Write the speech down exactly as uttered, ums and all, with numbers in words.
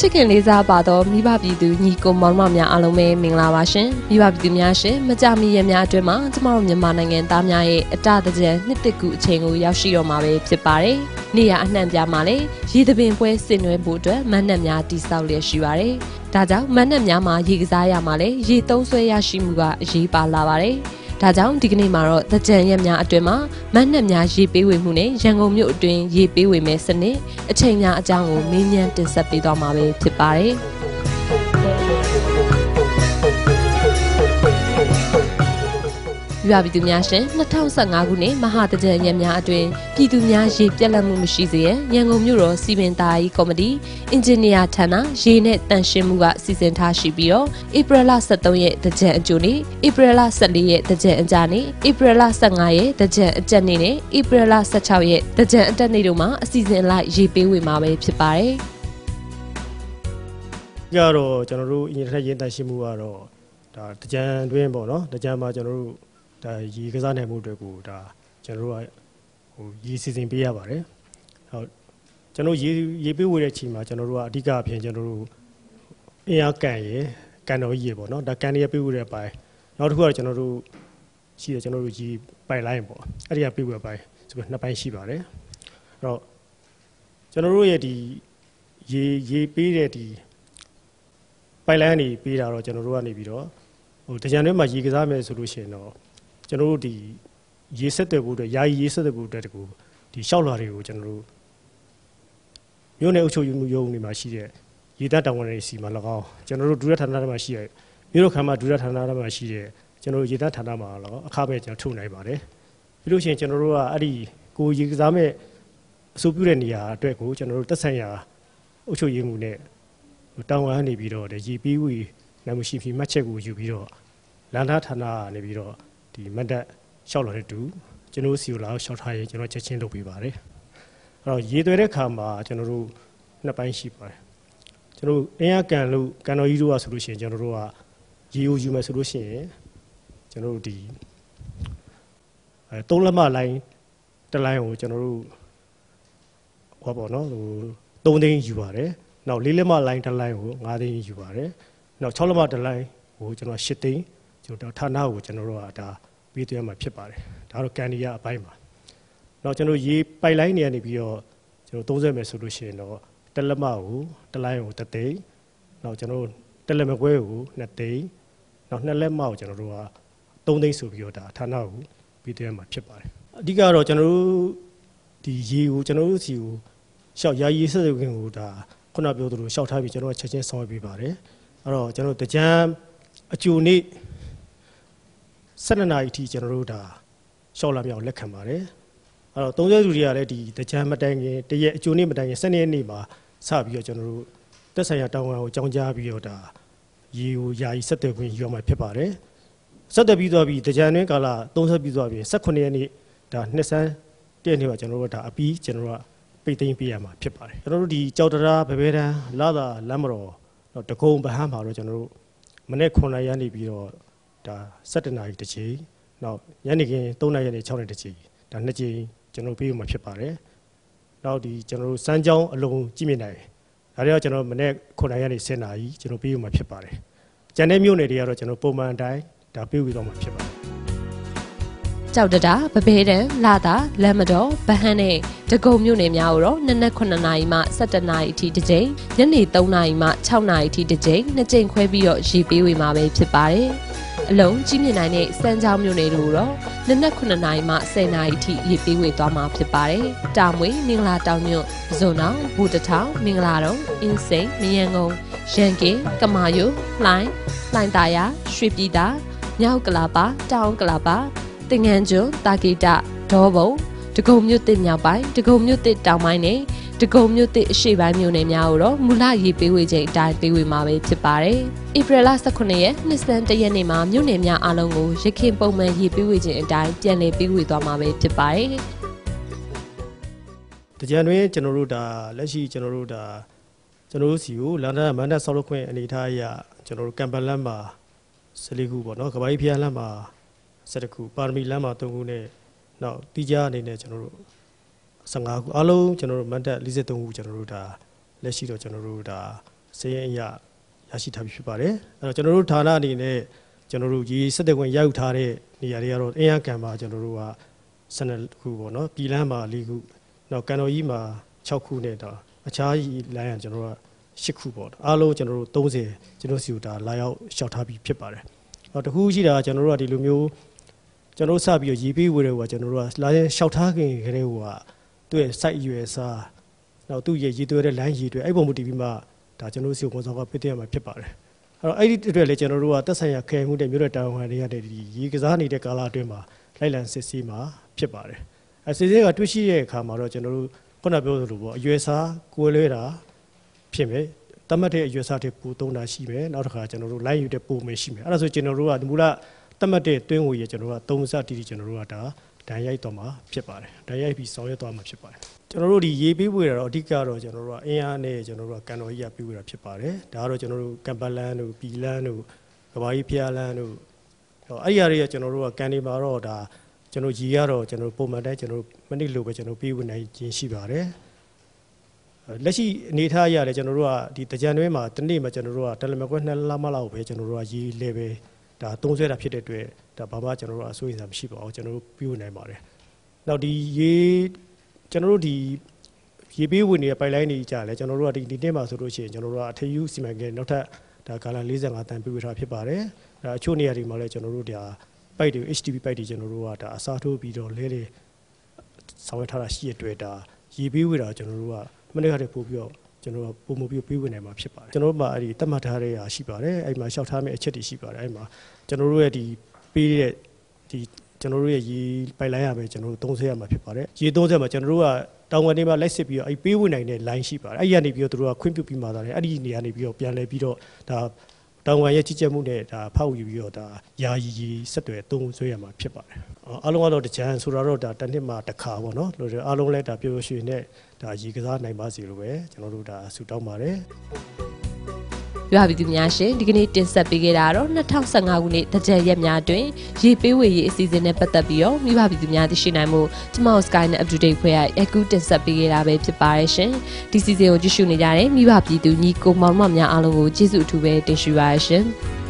ခင်လေးစားပါတော့မိဘပြည်သူညီကိုမောင်နှမများအားလုံးပဲမင်္ဂလာပါရှင်မိဘပြည်သူများရှင်မကြမီရက်များအတွင်းမှာကျမတို့မြန်မာနိုင်ငံသားများရဲ့အတတကြံနှစ်တစ်ကူအချိန်ကိုရောက်ရှိတော့မှာပဲဖြစ်ပါတယ်နေရအနှံ့ပြမှာလေရေသပင်ပွဲဆင်နွှဲဖို့အတွက်မန်းနက်များတိစောက်လျက်ရှိပါတယ်ဒါကြောင့်မန်းနက်များမှာရေကစားရမှာလေရေသုံးဆွဲရရှိမှုကအရေးပါလာပါတယ်ဒါကြောင့်ဒီကနေ့မှာတော့တကြံရက်များအတွင်းမှာမန်းနက်များရေပေးဝေမှုနဲ့ရန်ကုန်မြို့အတွင်းရေပေးဝေမဲ့စနစ်အချိန်များအကြောင်းကိုမေးမြန်းတင်ဆက်ပေးသွားမှာပဲဖြစ်ပါတယ်။ရွာပြည်သူများရှင်၂၀၁၅ခုနှစ်မဟာတကြံရက်များအတွင်းပြည်သူများရေပြက်လက်မှုမရှိစေရန်ရန်ကုန်မြို့တော်စီမံသားကြီးကော်မတီအင်ဂျင်နီယာဌာနရေနဲ့တန့်ရှင်းမှုကစီစဉ်ထားရှိပြီးတော့ဧပြီလ၁၃ရက်တကြံအကျိုးနေ့ဧပြီလ၁၄ရက်တကြံအကြနေ့ဧပြီလ၁၅ရက်တကြံအကျက်နေ့နဲ့ဧပြီလ၁၆ရက်တကြံအတက်နေ့တို့မှာအစီအစဉ်လိုက်ရေပေးဝေမှာပဲဖြစ်ပါတယ်။ကြတော့ကျွန်တော်တို့အင်ဂျင်နီယာရေတန့်ရှင်းမှုကတော့ဒါတကြံတွင်းပေါ့နော်တကြံမှာကျွန်တော်တို့ဒါရေကစားနိုင်မှုတွေကိုဒါကျွန်တော်တို့ကဟိုရေစီစဉ်ပေးရပါတယ်ဟုတ်ကျွန်တော်ရေရေပေးဝေတဲ့ချိန်မှာကျွန်တော်တို့ကအဓိကအဖြစ်ကျွန်တော်တို့အင်အားကန်ရေကန်တော်ကြီးရေပေါ့နော်ဒါကန်ရပေးဝေတဲ့ပိုင်းနောက်တစ်ခုကကျွန်တော်တို့ရှိတယ်ကျွန်တော်တို့ရေပိုက်လိုင်းပေါ့အဲ့ဒီကပေးဝေပိုင်းဆိုပြီးနှစ်ပိုင်းရှိပါတယ်အဲ့တော့ကျွန်တော်တို့ရဲ့ဒီရေရေပေးတဲ့ဒီပိုက်လိုင်းနေပေးတာတော့ကျွန်တော်တို့ကနေပြီးတော့ဟိုတကြံတွင်းမှာရေကစားမယ်ဆိုလို့ရှိရင်တော့ကျွန်တော်တို့ဒီရေဆက်တဲ့ဖို့အတွက်ယာယီရေဆက်တဲ့ဖို့အတွက်တကူဒီလျှောက်လာတွေကိုကျွန်တော်တို့မြို့နယ်အုပ်ချုပ်ရေးမှုရုံးတွေမှာရှိတဲ့ရေတပ်တာဝန်တွေစီမှာ၎င်းကျွန်တော်တို့ဒုရဌာနတွေမှာရှိတဲ့မြို့တော်ခမ်းမဒုရဌာနတွေမှာရှိတဲ့ကျွန်တော်တို့ရေတပ်ဌာနမှာ၎င်းအခမဲ့ကျွန်တော်ထုတ်နိုင်ပါတယ်ပြီးလို့ရှိရင်ကျွန်တော်တို့ကအဲ့ဒီကိုရေကစားမဲ့အစိုးပြုတဲ့နေရာအတွက်ကိုကျွန်တော်တို့တက်ဆိုင်ရာအုပ်ချုပ်ရေးမှုနဲ့တောင်းဝမ်းနေပြီးတော့ရေပေးဝေနိုင်မှုရှိပြီးမှတ်ချက်ကိုယူပြီးတော့လန်နာဌာနကနေပြီးတော့ဒီမတ်တက်လျှောက်လာတဲ့တူကျွန်တော်စီကိုလာလျှောက်ထားရင်ကျွန်တော်ချက်ချင်းလုပ်ပေးပါတယ်အဲ့တော့ရေသွဲတဲ့ခါမှာကျွန်တော်တို့နှစ်ပိုင်းရှိပါတယ်ကျွန်တော်အင်အားကန်လို့ကန်တော်ကြီးတို့ကဆိုလို့ရှိရင်ကျွန်တော်တို့ကရေကိုယူမယ်ဆိုလို့ရှိရင်ကျွန်တော်တို့ဒီအဲသုံးလက်မလိုင်းတစ်လိုင်းကိုကျွန်တော်တို့ဟောပေါ့နော်ဟိုသုံးသိန်းယူပါတယ်နောက်လေးလက်မလိုင်းတစ်လိုင်းကိုငါးသိန်းယူပါတယ်နောက်၆လက်မတစ်လိုင်းကိုကျွန်တော်၈သိန်းကျွန်တော်ဌာနကိုကျွန်တော်တို့ကဒါပေးသွင်းမှာဖြစ်ပါတယ်ဒါတော့ကန်ဒီယာအပိုင်းမှာနောက်ကျွန်တော်ရေပိုက်လိုင်းနေရနေပြီးတော့ကျွန်တော်သုံးဆက်မယ်ဆိုလို့ရှိရင်တော့တက်လက်မကိုတစ်လိုင်းကိုတစ်သိန်းနောက်ကျွန်တော်တက်လက်မကွဲကိုနှစ်သိန်းနောက်နှစ်လက်မကိုကျွန်တော်တို့ကသုံးသိန်းဆိုပြီးတော့ဒါဌာနကိုပေးသွင်းမှာဖြစ်ပါတယ်အဓိကတော့ကျွန်တော်တို့ဒီရေကိုကျွန်တော်တို့စီကိုရှောက်ယာယီဆက်သွယ်ခွင့်ကိုဒါခုနပြောသလိုရှောက်ထားပြီးကျွန်တော်ကချက်ချင်းဆောင်ရွက်ပေးပါတယ်အဲ့တော့ကျွန်တော်တကြံအကျိုးနေ့၁၂နာရီအထိကျွန်တော်တို့ဒါရှောက်လာမြောက်လက်ခံပါတယ်အဲ့တော့သုံးဆယ်သူတွေကလည်းဒီတကြံမတိုင်ခင်တရက်အကျိုးနေ့မတိုင်ခင်၁၂ရက်နေ့မှာစပြီးတော့ကျွန်တော်တို့တက်ဆိုင်ရာတောင်းဝန်ကိုကြောင်းကြားပြီးတော့ဒါရေကိုယာယီဆက်သွယ်ခွင့်ယူရမှာဖြစ်ပါတယ်ဆက်သွယ်ပြီးသွားပြီးတကြံတွင်းကာလသုံးဆပြီးသွားပြီး၁၈ရက်နေ့ဒါနှစ်ဆန်းတည့်နေ့မှာကျွန်တော်တို့ဒါအပြီးကျွန်တော်တို့ကပိတ်သိမ်းပေးရမှာဖြစ်ပါတယ်ကျွန်တော်တို့ဒီကြောက်တရားဗဘဲတန်းလာသာလမ်းမတော်တော့တကုံဗဟန်းမှာတော့ကျွန်တော်တို့မနေ့ခုနှစ်ရက်နေပြီးတော့ဒါ၁၇နာရီတစ်ချိန်နောက်ညနေခင်း၃နာရီနဲ့၆နာရီတစ်ချိန်ဒါနှစ်ချိန်ကျွန်တော်ပေးရမှာဖြစ်ပါတယ်နောက်ဒီကျွန်တော်တို့စမ်းကြောင်းအလုံးကြည့်မြင်နိုင်ဒါတွေကကျွန်တော်မနေ့ခုနှစ်ရက်နေ၁၀နာရီကျွန်တော်ပေးရမှာဖြစ်ပါတယ်ကျန်တဲ့မြို့နယ်တွေကတော့ကျွန်တော်ပုံမှန်အတိုင်းဒါပေးဝေတော့မှာဖြစ်ပါတယ်ကြောက်တတာဗဘဲတန်းလာတာလမ်းမတော်ဗဟန်းနဲ့တကုံမြို့နယ်များကိုတော့နနက်ခုနှစ်နာရီမှ၁၇နာရီအထိတစ်ကြိမ်ညနေ၃နာရီမှ၆နာရီအထိတစ်ကြိမ်နှစ်ကြိမ်ခွဲပြီးတော့ရေပေးဝေမှာပဲဖြစ်ပါတယ်အလုံးကြီးမြင့်နိုင်တဲ့စမ်းချောင်းမြို့နယ်တို့တော့နနက်ခုနှစ်နာရီမှ၁၀နာရီအထိရေပေးဝေသွားမှာဖြစ်ပါတယ်တာမွေမင်္ဂလာတောင်ညွန့်ဇွန်အောင်ဘူတထောင်မင်္ဂလာတုံအင်းစိန်မယန်းကုန်းရန်ကင်ကမာယုလှိုင်းလှိုင်းတာယာရွှေပြည်သာမြောက်ကလာပါတောင်ကလာပါတင်ငန်းကျွန်းတာဂီတာဒေါ်ဘုံတကုံမြို့တစ်မြောက်ပိုင်းတကုံမြို့တစ်တောင်ပိုင်းနဲ့တကုံမြို့တစ်အရှေ့ပိုင်းမြို့နယ်များကိုတော့မူလရေပေးဝေချိန်အတိုင်းပေးဝေမှာပဲဖြစ်ပါတယ်။ဧပြီလ၁၈ရက်နှစ်စန်းတရက်နေ့မှာမြို့နယ်များအားလုံးကိုရခင်ပုံမှန်ရေပေးဝေချိန်အတိုင်းပြန်လည်ပေးဝေသွားမှာပဲဖြစ်ပါတယ်။တကြံတွင်ကျွန်တော်တို့ဒါလက်ရှိကျွန်တော်တို့ဒါကျွန်တော်တို့စီကိုလန်ဒန်မန်ဒတ်ဆောက်လုပ်ခွင့်အနေထားအရကျွန်တော်တို့ကမ်ပလန်မှာ၁၄ခုပေါ့နော်ကဘာကြီးဖျားလမ်းမှာ၁၁ခုပါရမီလမ်းမှာ၃ခုနဲ့နောက်တီးကြားအနေနဲ့ကျွန်တော်တို့၁၅ခုအားလုံးကျွန်တော်တို့မန်တက်၄၃ခုကျွန်တော်တို့ဒါလက်ရှိတော့ကျွန်တော်တို့ဒါစေရင်အရာရရှိထားပြီးဖြစ်ပါတယ်အဲ့တော့ကျွန်တော်တို့ဌာနအနေနဲ့ကျွန်တော်တို့ရေဆက်တဲ့ဝင်ရောက်ထားတဲ့နေရာတွေကတော့အင်အားကံမှာကျွန်တော်တို့ကဆယ်နှစ်ခုပေါ့နော်ပြည်လန်းမှာ၄ခုနောက်ကန်တော်ကြီးမှာ၆ခုနဲ့တော့အခြားလမ်းကကျွန်တော်တို့က၈ခုပေါ့အားလုံးကျွန်တော်တို့၃၀ကျွန်တော်စီကိုဒါလာရောက်လျှောက်ထားပြီးဖြစ်ပါတယ်နောက်တစ်ခုရှိတာကျွန်တော်တို့ကဒီလိုမျိုးကျွန်တော်တို့စပြီးတော့ရေပေးဝေတွေကကျွန်တော်တို့ကလာရင်လျှောက်ထားခင်ကလေးကသူ့ရဲ့ site အရွယ်စားနောက်သူ့ရဲ့ရည်သွဲတဲ့လမ်းရည်တွေအဲ့ပုံမူတည်ပြီးမှဒါကျွန်တော်တို့စီကိုဝန်ဆောင်ကပေးတဲ့မှာဖြစ်ပါတယ်အဲ့တော့အဲ့ဒီအတွက်လည်းကျွန်တော်တို့ကသက်ဆိုင်ရာခဲမှုတဲ့မြို့တဲ့တာဝန်ခံတွေရတဲ့ဒီရေကစားနေတဲ့ကာလအတွင်းမှာလိုက်လံစစ်ဆေးမှာဖြစ်ပါတယ်အဲစစ်ဆေးကတွေ့ရှိတဲ့အခါမှာတော့ကျွန်တော်တို့ခုနပြောသလိုပေါ့အရွယ်စားကိုယ်လွဲတာဖြစ်မယ်တတ်မှတ်တဲ့အရွယ်စားတွေပူသုံးတာရှိမယ်နောက်တစ်ခါကျွန်တော်တို့လိုက်ယူတဲ့ပုံမယ်ရှိမယ်အဲ့ဒါဆိုကျွန်တော်တို့ကဒီမူလတတ်မှတ်တဲ့တွင်းဝေရကျွန်တော်တို့ကသုံးစတီတီကျွန်တော်တို့ကဒါဒဏ်ရိုက်တော့မှာဖြစ်ပါတယ်ဒဏ်ရိုက်ပြီးဆောင်ရွက်သွားမှာဖြစ်ပါတယ်ကျွန်တော်တို့ဒီရေပေးဝေတာတော့အဓိကတော့ကျွန်တော်တို့ကအင်အားနဲ့ကျွန်တော်တို့ကကန်တော်ကြီးကပေးဝေတာဖြစ်ပါတယ်ဒါကတော့ကျွန်တော်တို့ကမ်ပလန်တို့ပြည်လန်းတို့ကဘာကြီးဖျားလန်းတို့အဲ့ဒီအရာတွေကကျွန်တော်တို့ကကန်ဒီမှာတော့ဒါကျွန်တော်ရေကတော့ကျွန်တော်ပုံမှန်တိုင်းကျွန်တော်မနစ်လိုပဲကျွန်တော်ပေးဝေနိုင်ခြင်းရှိပါတယ်လက်ရှိအနေထားရတယ်ကျွန်တော်တို့ကဒီတကြံတွင်းမှာတနေ့မှာကျွန်တော်တို့ကတယ်လီမကွက်နှစ်လမလောက်ပဲကျွန်တော်တို့ကရေလေပဲဒါသုံးဆွဲတာဖြစ်တဲ့အတွက်ဒါဘာမှကျွန်တော်တို့အဆိုးရင်စာမရှိပါဘူးကျွန်တော်တို့ပြီးဝင်နိုင်ပါတယ်နောက်ဒီရေကျွန်တော်တို့ဒီရေပေးဝင်နေတဲ့ပိုက်လိုင်းတွေကြာလဲကျွန်တော်တို့ကဒီဒီနေ့မှာဆိုလို့ရှိရင်ကျွန်တော်တို့ကအထယူစီမံကိန်းနောက်ထပ်ဒါကာလ၄၅တန်ပေးဝေထားဖြစ်ပါတယ်ဒါအချို့နေရာတွေမှာလဲကျွန်တော်တို့ဒါပိုက်တွေ H T B ပိုက်တွေကျွန်တော်တို့ကဒါအစားထိုးပြီးတော့လဲလေဆောင်ရွက်ထားတာရှိရတဲ့ဒါရေပေးဝေတာကျွန်တော်တို့ကမနေ့ကတည်းကပို့ပြီးတော့ကျွန်တော်တို့ပုံမပြီးပေးဝင်နိုင်မှာဖြစ်ပါတယ်ကျွန်တော်တို့မှာအဲ့ဒီတတ်မှတ်ထားတဲ့ဟာရှိပါတယ်အဲ့မှာလျှောက်ထားမယ့်အချက်တွေရှိပါတယ်အဲ့မှာကျွန်တော်တို့ရဲ့ဒီပေးတဲ့ဒီကျွန်တော်တို့ရဲ့ရေပိုက်လိုင်းရပဲကျွန်တော်တို့သုံးဆရမှာဖြစ်ပါတယ်ရေသုံးဆမှာကျွန်တော်တို့ကတောင်ဝင်နေမှာလိုက်စစ်ပြီးတော့အဲ့ပေးဝင်နိုင်တဲ့ line ရှိပါတယ်အဲ့ဒီကနေပြီးတော့တို့ကခွင့်ပြုပြီးမှသာတယ်အဲ့ဒီနေရာနေပြီးတော့ပြန်လဲပြီးတော့ဒါတောင်ဝင်ရဲ့ကြီးကြပ်မှုနဲ့ဒါဖောက်ယူပြီးတော့ဒါယာယီယီဆက်တွေသုံးဆွဲရမှာဖြစ်ပါတယ်အားလုံးကတော့တကြံဆိုတော့ဒါတစ်နှစ်မှာတစ်ခါပေါ့နော်လို့အားလုံးလည်းဒါပျော်ပျော်ရွှင်နဲ့ဒါရေကစားနိုင်ပါစေလို့ပဲကျွန်တော်တို့ဒါဆုတောင်းပါတယ်ရွာပြည်သူများရှင်ဒီကနေ့တင်ဆက်ပေးခဲ့တာတော့၂၀၁၅ခုနှစ်တကြံရက်များတွင်ရေပေးဝေရေးအစီအစဉ်နဲ့ပတ်သက်ပြီးတော့မိဘပြည်သူများသိရှိနိုင်မှုကျမတို့ Sky နဲ့ Up-to-date ဖွဲ့ရအခုတင်ဆက်ပေးခဲ့တာပဲဖြစ်ပါရဲ့ရှင်ဒီစီစဉ်ကိုကြည့်ရှုနေကြတဲ့မိဘပြည်သူညီကိုမောင်နှမများအားလုံးကိုကျေးဇူးအထူးပဲတင်ရှိပါရရှင်